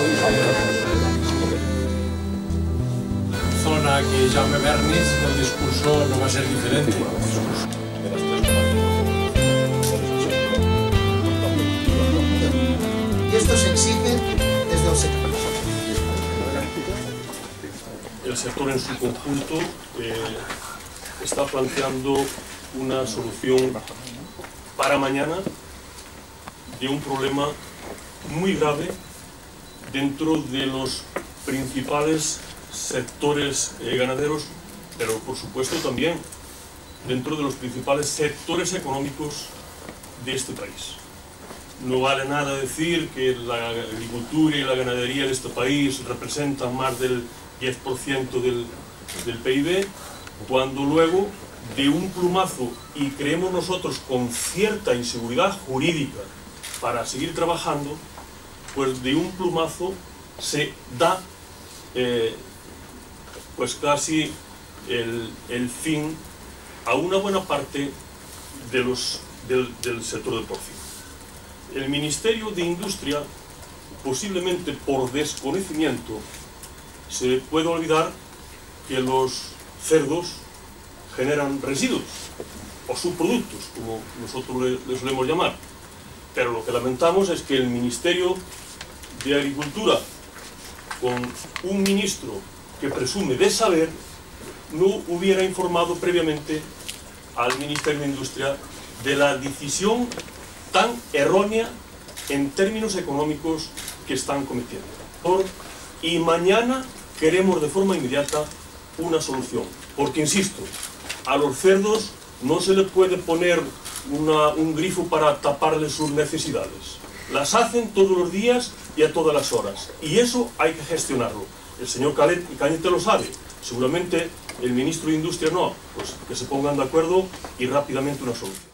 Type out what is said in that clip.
Zona que Jaume Bernis, el discurso no va a ser diferente. Y esto se exige desde el sector. El sector en su conjunto está planteando una solución para mañana de un problema muy grave dentro de los principales sectores ganaderos, pero por supuesto también dentro de los principales sectores económicos de este país. No vale nada decir que la agricultura y la ganadería de este país representan más del 10% del PIB, cuando luego, de un plumazo, y creemos nosotros con cierta inseguridad jurídica para seguir trabajando, pues de un plumazo se da pues casi el fin a una buena parte del sector del porcino. El Ministerio de Industria, posiblemente por desconocimiento, se puede olvidar que los cerdos generan residuos o subproductos, como nosotros le solemos llamar. Pero lo que lamentamos es que el Ministerio de Agricultura, con un ministro que presume de saber, no hubiera informado previamente al Ministerio de Industria de la decisión tan errónea en términos económicos que están cometiendo. Y mañana queremos de forma inmediata una solución, porque insisto, a los cerdos no se les puede poner un grifo para taparles sus necesidades. Las hacen todos los días y a todas las horas, y eso hay que gestionarlo. El señor Cañete lo sabe, seguramente el ministro de Industria no, pues que se pongan de acuerdo y rápidamente una solución.